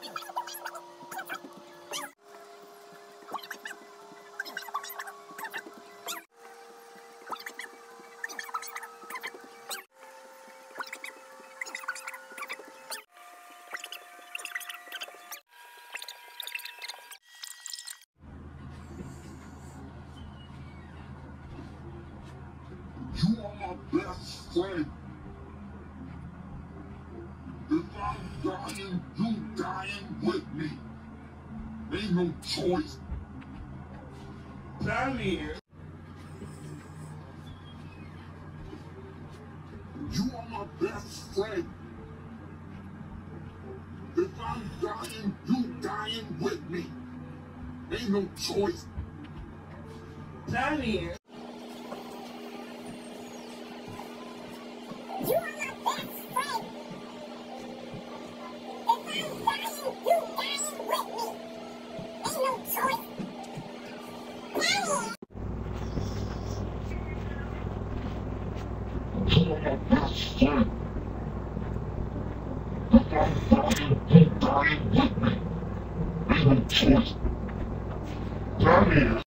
You are my best friend. If I'm dying, you dying with me. Ain't no choice. Daniel. You are my best friend. If I'm dying, you dying with me. Ain't no choice. Daniel. You are my best friend. If I'm dying, you dying with me. Ain't no choice. Daniel. You are my best friend. If I'm dying, you dying with me. Ain't no choice. Daniel.